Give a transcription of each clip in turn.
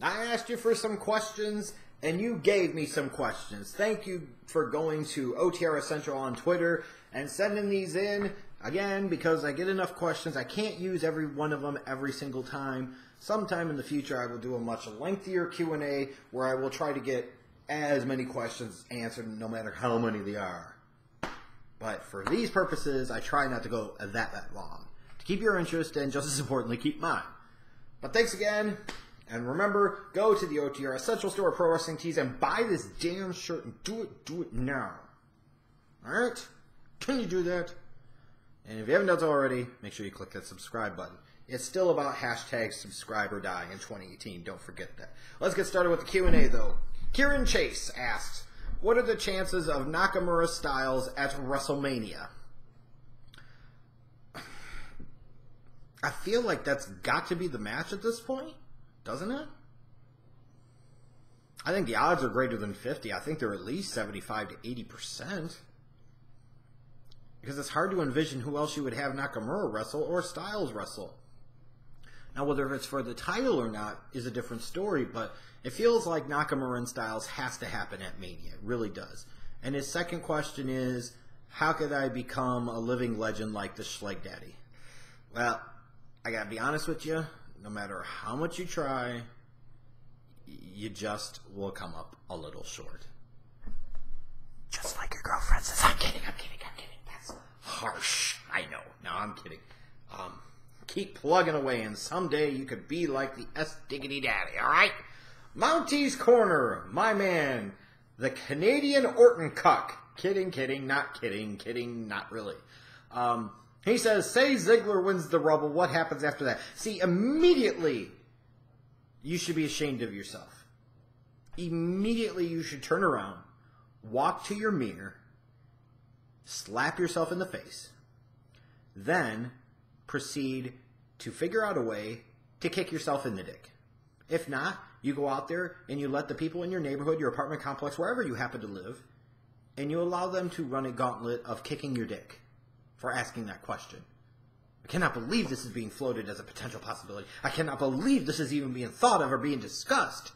I asked you for some questions, and you gave me some questions. Thank you for going to OTRSCentral on Twitter and sending these in. Again, because I get enough questions, I can't use every one of them every single time. Sometime in the future, I will do a much lengthier Q&A where I will try to get as many questions answered, no matter how many they are. But for these purposes, I try not to go that long. To keep your interest, and just as importantly, keep mine. But thanks again. And remember, go to the OTRSCentral store, Pro Wrestling Tees, and buy this damn shirt and do it now. Alright? Can you do that? And if you haven't done so already, make sure you click that subscribe button. It's still about hashtag subscribe or die in 2018. Don't forget that. Let's get started with the Q&A, though. Kieran Chase asks, what are the chances of Nakamura Styles at WrestleMania? I feel like that's got to be the match at this point. Doesn't it? I think the odds are greater than 50. I think they're at least 75 to 80%. Because it's hard to envision who else you would have Nakamura wrestle or Styles wrestle. Now, whether it's for the title or not is a different story, but it feels like Nakamura and Styles has to happen at Mania. It really does. And his second question is, how could I become a living legend like the Schleg Daddy? Well, I gotta be honest with you. No matter how much you try, you just will come up a little short. Just like your girlfriend says, I'm kidding. That's harsh. I know. No, I'm kidding. Keep plugging away, and someday you could be like the S-Diggity Daddy, alright? Mounties Corner, my man, the Canadian Orton Cuck. Kidding, not kidding, not really. He says, say Ziggler wins the Rumble, what happens after that? See, immediately, you should be ashamed of yourself. Immediately, you should turn around, walk to your mirror, slap yourself in the face, then proceed to figure out a way to kick yourself in the dick. If not, you go out there and you let the people in your neighborhood, your apartment complex, wherever you happen to live, and you allow them to run a gauntlet of kicking your dick for asking that question. I cannot believe this is being floated as a potential possibility. I cannot believe this is even being thought of or being discussed.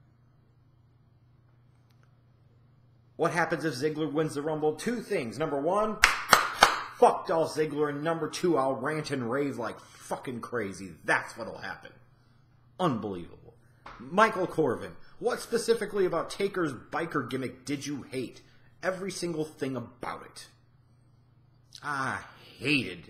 What happens if Ziggler wins the Rumble? Two things. Number one, fuck Dolph Ziggler. And number two, I'll rant and rave like fucking crazy. That's what'll happen. Unbelievable. Michael Corvin, what specifically about Taker's biker gimmick did you hate? Every single thing about it. I hated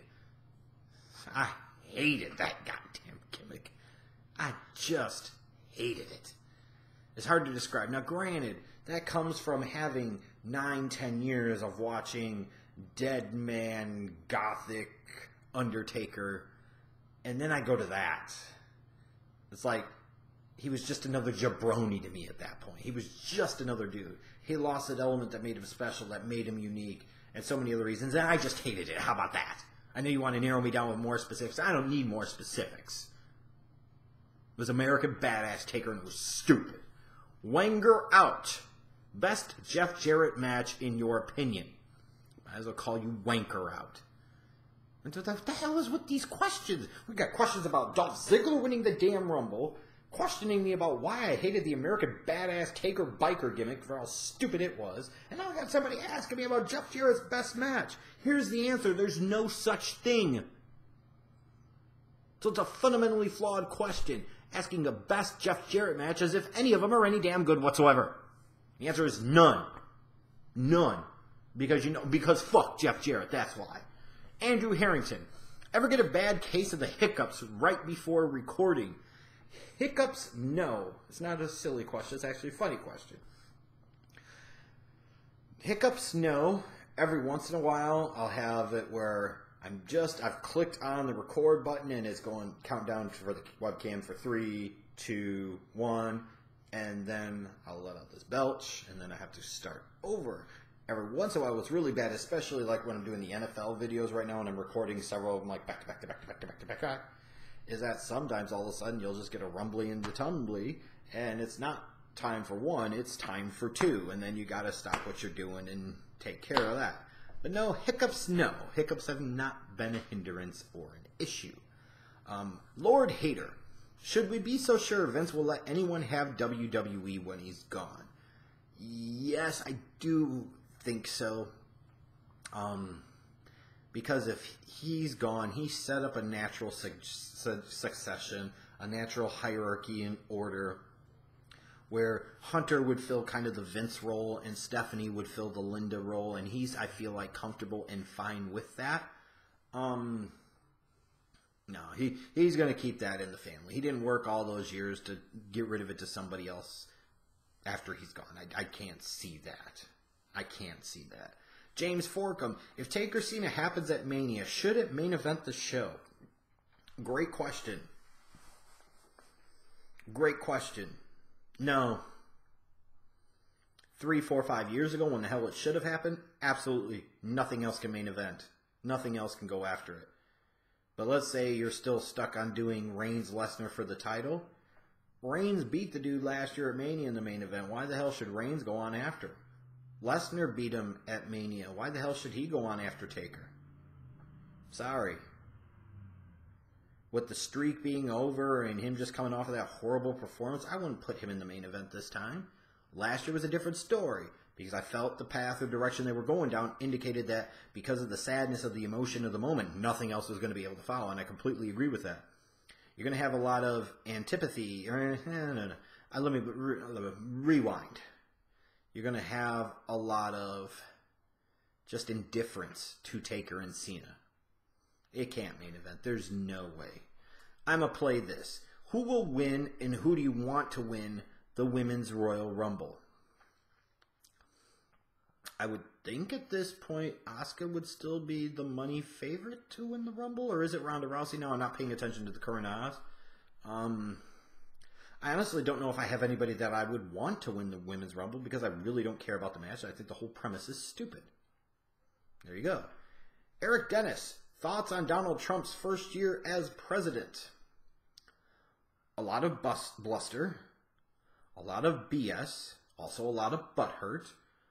that goddamn gimmick. I just hated it. It's hard to describe. Now, granted, that comes from having 9-10 years of watching Dead Man, Gothic, Undertaker, and then I go to that. It's like, he was just another jabroni to me at that point. He was just another dude. He lost that element that made him special, that made him unique, and so many other reasons, and I just hated it. How about that? I know you want to narrow me down with more specifics. I don't need more specifics. It was American Badass Taker, and it was stupid. Wenger out. Best Jeff Jarrett match in your opinion. Might as well call you Wanker out. And what the hell is with these questions? We got questions about Dolph Ziggler winning the damn Rumble, questioning me about why I hated the American Badass Taker biker gimmick for how stupid it was. And now I got somebody asking me about Jeff Jarrett's best match. Here's the answer. There's no such thing. So it's a fundamentally flawed question, asking the best Jeff Jarrett match as if any of them are any damn good whatsoever. The answer is none. None. Because fuck Jeff Jarrett, that's why. Andrew Harrington, ever get a bad case of the hiccups right before recording? Hiccups, no. It's not a silly question. It's actually a funny question. Hiccups, no. Every once in a while, I'll have it where I've clicked on the record button and it's going countdown for the webcam for 3, 2, 1, and then I'll let out this belch, and then I have to start over. Every once in a while, what's really bad, especially like when I'm doing the NFL videos right now and I'm recording several of them like back to back, is that sometimes all of a sudden you'll just get a rumbly and a tumbly, and it's not time for one, it's time for two, and then you got to stop what you're doing and take care of that. But no, hiccups, no. Hiccups have not been a hindrance or an issue. Lord Hater, Should we be so sure Vince will let anyone have WWE when he's gone? Yes, I do think so. Because if he's gone, he set up a natural succession, a natural hierarchy and order, where Hunter would fill kind of the Vince role and Stephanie would fill the Linda role, and he's, I feel like, comfortable and fine with that. No, he's going to keep that in the family. He didn't work all those years to get rid of it to somebody else after he's gone. I can't see that. I can't see that. James Forkham, if Taker Cena happens at Mania, should it main event the show? Great question. Great question. No. 3, 4, 5 years ago, when the hell it should have happened, absolutely nothing else can main event. Nothing else can go after it. But let's say you're still stuck on doing Reigns-Lesnar for the title. Reigns beat the dude last year at Mania in the main event. Why the hell should Reigns go on after him? Lesnar beat him at Mania. Why the hell should he go on after Taker? Sorry. With the streak being over and him just coming off of that horrible performance, I wouldn't put him in the main event this time. Last year was a different story because I felt the path or direction they were going down indicated that because of the sadness of the emotion of the moment, nothing else was going to be able to follow, and I completely agree with that. You're going to have a lot of antipathy. No. Let me rewind. You're going to have a lot of just indifference to Taker and Cena. It can't main event. There's no way. I'm going to play this. Who will win and who do you want to win the Women's Royal Rumble? I would think at this point Asuka would still be the money favorite to win the Rumble, or is it Ronda Rousey? No, I'm not paying attention to the current odds. I honestly don't know if I have anybody that I would want to win the Women's Rumble because I really don't care about the match. I think the whole premise is stupid. There you go. Eric Dennis, thoughts on Donald Trump's first year as president? A lot of bluster, a lot of BS, also a lot of butthurt.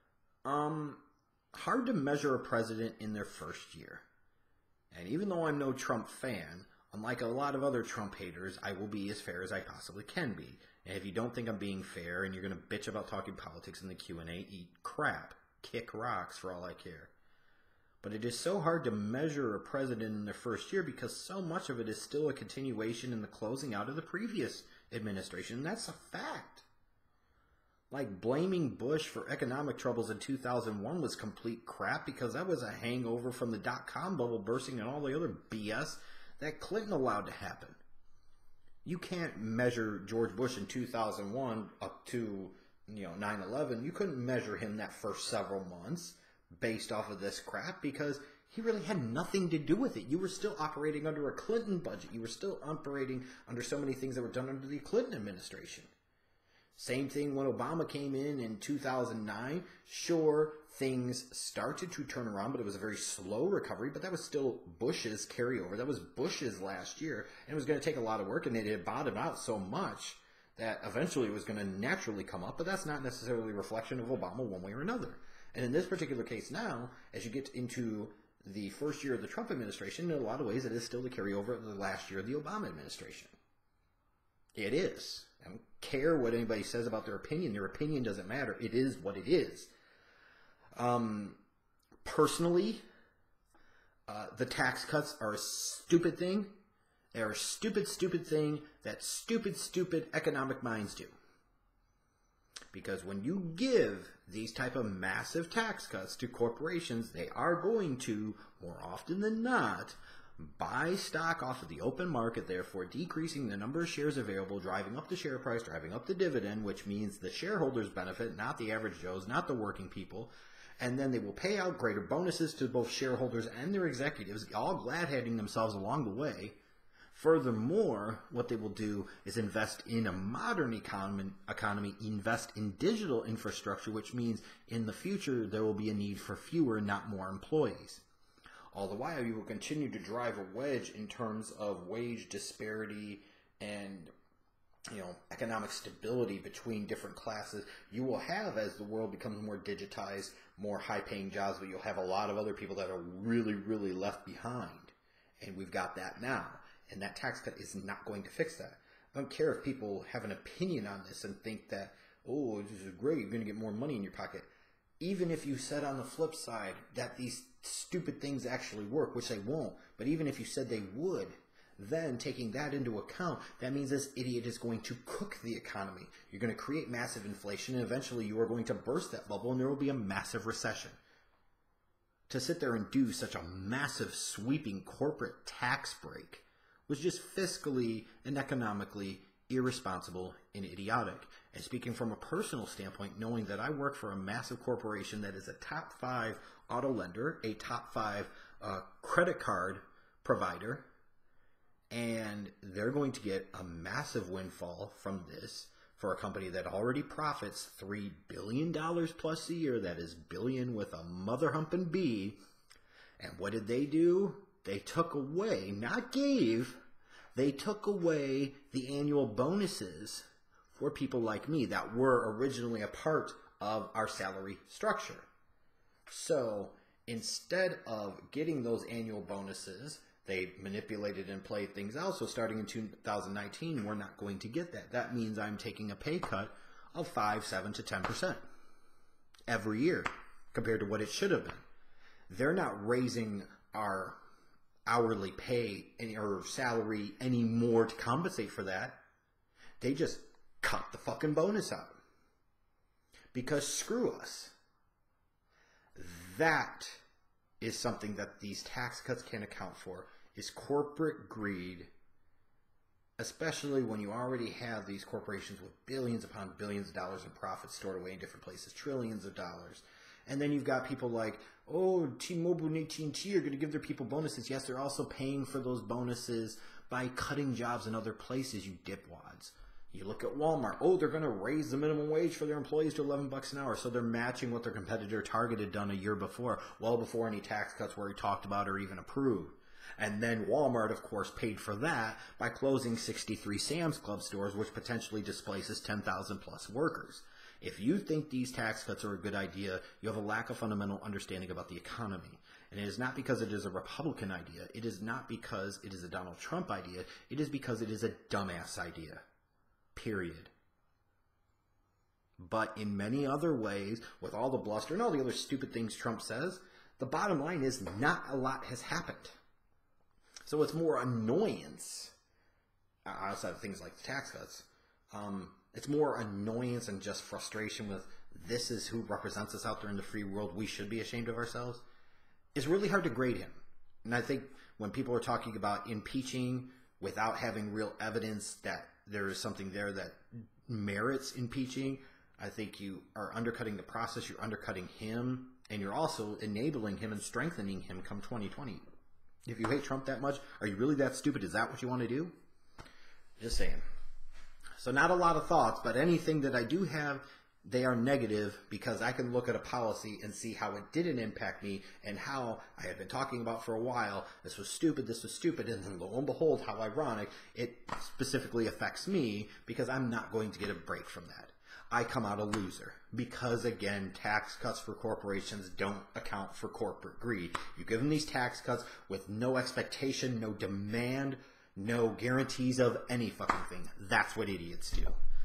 Hard to measure a president in their first year. And even though I'm no Trump fan, unlike a lot of other Trump haters, I will be as fair as I possibly can be. And if you don't think I'm being fair and you're going to bitch about talking politics in the Q&A, eat crap. Kick rocks for all I care. But it is so hard to measure a president in their first year because so much of it is still a continuation in the closing out of the previous administration. And that's a fact. Like blaming Bush for economic troubles in 2001 was complete crap because that was a hangover from the dot-com bubble bursting and all the other BS that Clinton allowed to happen. You can't measure George Bush in 2001 up to 9/11. You couldn't measure him that first several months based off of this crap because he really had nothing to do with it. You were still operating under a Clinton budget. You were still operating under so many things that were done under the Clinton administration. Same thing when Obama came in 2009. Sure, things started to turn around, but it was a very slow recovery. But that was still Bush's carryover. That was Bush's last year. And it was going to take a lot of work, and it had bottomed out so much that eventually it was going to naturally come up. But that's not necessarily a reflection of Obama one way or another. And in this particular case now, as you get into the first year of the Trump administration, in a lot of ways it is still the carryover of the last year of the Obama administration. It is. I don't care what anybody says about their opinion. Their opinion doesn't matter. It is what it is. Personally, the tax cuts are a stupid thing. They're a stupid thing that stupid economic minds do. Because when you give these type of massive tax cuts to corporations, they are going to, more often than not, buy stock off of the open market, therefore decreasing the number of shares available, driving up the share price, driving up the dividend, which means the shareholders benefit, not the average Joes, not the working people. And then they will pay out greater bonuses to both shareholders and their executives, all glad-handing themselves along the way. Furthermore, what they will do is invest in a modern economy, invest in digital infrastructure, which means in the future there will be a need for fewer, not more employees. All the while, you will continue to drive a wedge in terms of wage disparity and economic stability between different classes. You will have, as the world becomes more digitized, more high-paying jobs, but you'll have a lot of other people that are really left behind. And we've got that now. And that tax cut is not going to fix that. I don't care if people have an opinion on this and think that, oh, this is great, you're going to get more money in your pocket. Even if you said on the flip side that these stupid things actually work, which they won't, but even if you said they would, then taking that into account, that means this idiot is going to cook the economy. You're going to create massive inflation, and eventually you are going to burst that bubble, and there will be a massive recession. To sit there and do such a massive sweeping corporate tax break was just fiscally and economically irresponsible and idiotic. And speaking from a personal standpoint, knowing that I work for a massive corporation that is a top 5 auto lender, a top 5 credit card provider, and they're going to get a massive windfall from this for a company that already profits $3 billion plus a year. That is billion with a mother humping B. And what did they do? They took away, not gave, they took away the annual bonuses for people like me that were originally a part of our salary structure. So instead of getting those annual bonuses, they manipulated and played things out. So starting in 2019, we're not going to get that. That means I'm taking a pay cut of 5, 7 to 10% every year compared to what it should have been. They're not raising our hourly pay or salary anymore to compensate for that. They just cut the fucking bonus out. Because screw us. That is something that these tax cuts can't account for, is corporate greed, especially when you already have these corporations with billions upon billions of dollars in profits stored away in different places, trillions of dollars. And then you've got people like, oh, T-Mobile and AT&T are going to give their people bonuses. Yes, they're also paying for those bonuses by cutting jobs in other places, you dipwads. You look at Walmart. Oh, they're going to raise the minimum wage for their employees to $11 an hour. So they're matching what their competitor Target had done a year before, well before any tax cuts were talked about or even approved. And then Walmart, of course, paid for that by closing 63 Sam's Club stores, which potentially displaces 10,000 plus workers. If you think these tax cuts are a good idea, you have a lack of fundamental understanding about the economy. And it is not because it is a Republican idea. It is not because it is a Donald Trump idea. It is because it is a dumbass idea. Period. But in many other ways, with all the bluster and all the other stupid things Trump says, the bottom line is not a lot has happened. So it's more annoyance, outside of things like the tax cuts, it's more annoyance and just frustration with this is who represents us out there in the free world. We should be ashamed of ourselves. It's really hard to grade him. And I think when people are talking about impeaching without having real evidence that there is something there that merits impeaching, I think you are undercutting the process, you're undercutting him, and you're also enabling him and strengthening him come 2020. If you hate Trump that much, are you really that stupid? Is that what you want to do? Just saying. So not a lot of thoughts, but anything that I do have, they are negative because I can look at a policy and see how it didn't impact me and how I had been talking about for a while, this was stupid, and then lo and behold, how ironic, it specifically affects me because I'm not going to get a break from that. I come out a loser because, again, tax cuts for corporations don't account for corporate greed. You give them these tax cuts with no expectation, no demand, no guarantees of any fucking thing. That's what idiots do.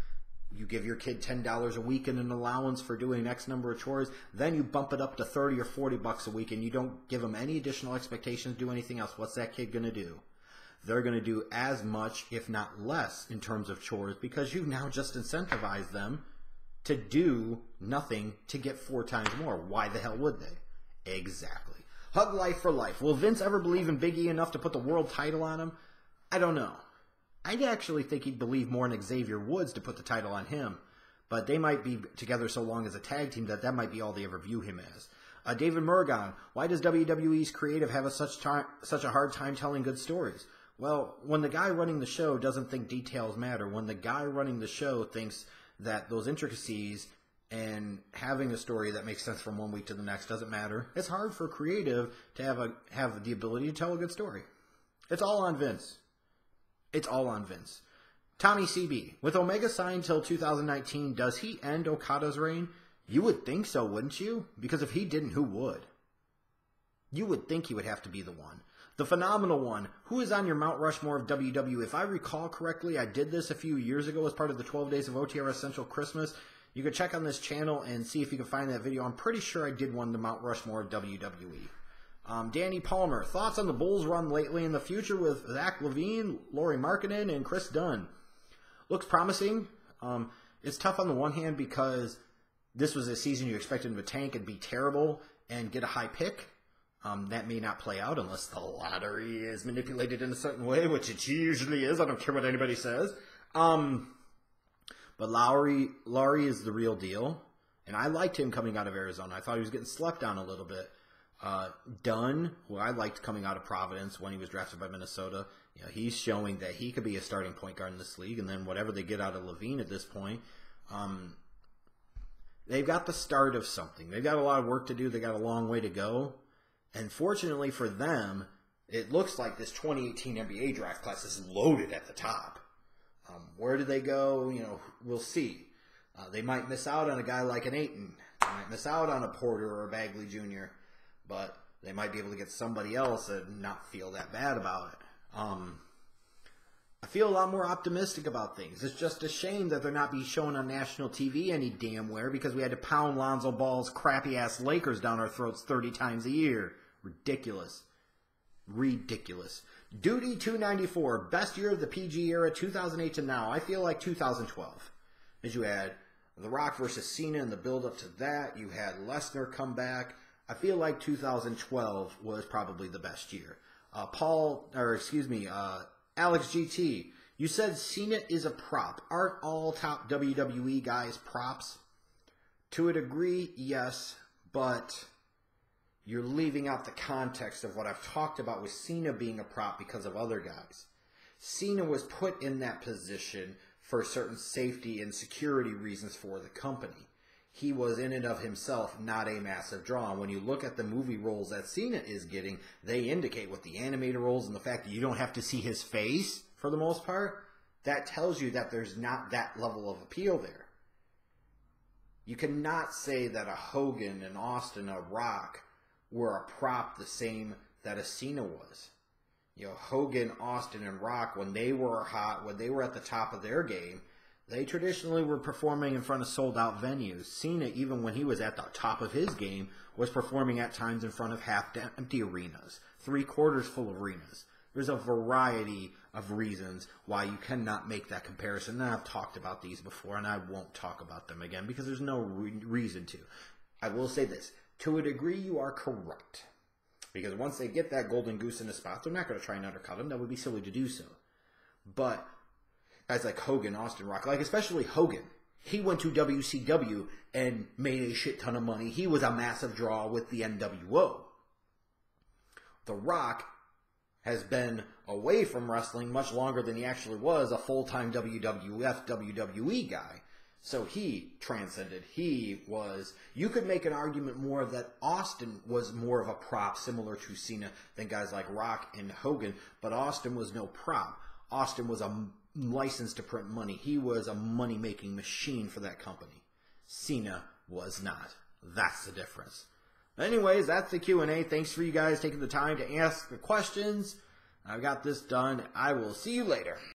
You give your kid $10 a week in an allowance for doing X number of chores, then you bump it up to $30 or $40 a week and you don't give them any additional expectations to do anything else. What's that kid going to do? They're going to do as much, if not less, in terms of chores because you've now just incentivized them to do nothing to get 4 times more. Why the hell would they? Exactly. Hug life for life. Will Vince ever believe in Big E enough to put the world title on him? I don't know. I actually think he'd believe more in Xavier Woods to put the title on him, but they might be together so long as a tag team that might be all they ever view him as. David Murgon, why does WWE's creative have such a hard time telling good stories? Well, when the guy running the show doesn't think details matter, when the guy running the show thinks that those intricacies and having a story that makes sense from one week to the next doesn't matter, it's hard for creative to have the ability to tell a good story. It's all on Vince. It's all on Vince. Tommy CB, with Omega signed till 2019, does he end Okada's reign? You would think so, wouldn't you? Because if he didn't, who would? You would think he would have to be the one. The phenomenal one. Who is on your Mount Rushmore of WWE? If I recall correctly, I did this a few years ago as part of the 12 Days of OTRSCentral Christmas. You can check on this channel and see if you can find that video. I'm pretty sure I did one to Mount Rushmore of WWE. Danny Palmer. Thoughts on the Bulls' run lately in the future with Zach LaVine, Lauri Markkanen, and Chris Dunn? Looks promising. It's tough on the one hand because this was a season you expected him to tank and be terrible and get a high pick. That may not play out unless the lottery is manipulated in a certain way, which it usually is. I don't care what anybody says. But Lauri is the real deal. And I liked him coming out of Arizona. I thought he was getting slept on a little bit. Dunn, who I liked coming out of Providence when he was drafted by Minnesota, you know, he's showing that he could be a starting point guard in this league. And then whatever they get out of LaVine at this point, they've got the start of something. They've got a lot of work to do. They got a long way to go. And fortunately for them, it looks like this 2018 NBA draft class is loaded at the top. Where do they go? You know, we'll see. They might miss out on a guy like an Ayton. They might miss out on a Porter or a Bagley Jr., but they might be able to get somebody else and not feel that bad about it. I feel a lot more optimistic about things. It's just a shame that they're not being shown on national TV any damn where because we had to pound Lonzo Ball's crappy-ass Lakers down our throats 30 times a year. Ridiculous. Ridiculous. Duty 294. Best year of the PG era, 2008 to now. I feel like 2012. As you had The Rock versus Cena and the build-up to that. You had Lesnar come back. I feel like 2012 was probably the best year. Alex GT, you said Cena is a prop. Aren't all top WWE guys props? To a degree, yes, but you're leaving out the context of what I've talked about with Cena being a prop because of other guys. Cena was put in that position for certain safety and security reasons for the company. He was in and of himself not a massive draw. And when you look at the movie roles that Cena is getting, they indicate with the animated roles and the fact that you don't have to see his face for the most part, that tells you that there's not that level of appeal there. You cannot say that a Hogan, an Austin, a Rock were a prop the same that a Cena was. You know, Hogan, Austin, and Rock, when they were hot, when they were at the top of their game, they traditionally were performing in front of sold-out venues. Cena, even when he was at the top of his game, was performing at times in front of half-empty arenas, three-quarters full arenas. There's a variety of reasons why you cannot make that comparison. And I've talked about these before, and I won't talk about them again because there's no reason to. I will say this. To a degree, you are correct. Because once they get that golden goose in the spot, they're not going to try and undercut him. That would be silly to do so. But guys like Hogan, Austin, Rock, like especially Hogan, he went to WCW and made a shit ton of money. He was a massive draw with the NWO. The Rock has been away from wrestling much longer than he actually was a full-time WWF, WWE guy. So he transcended. He was, you could make an argument more that Austin was more of a prop similar to Cena than guys like Rock and Hogan, but Austin was no prop. Austin was a license to print money. He was a money-making machine for that company. Cena was not. That's the difference. Anyways, that's the Q&A. Thanks for you guys taking the time to ask the questions. I've got this done. I will see you later.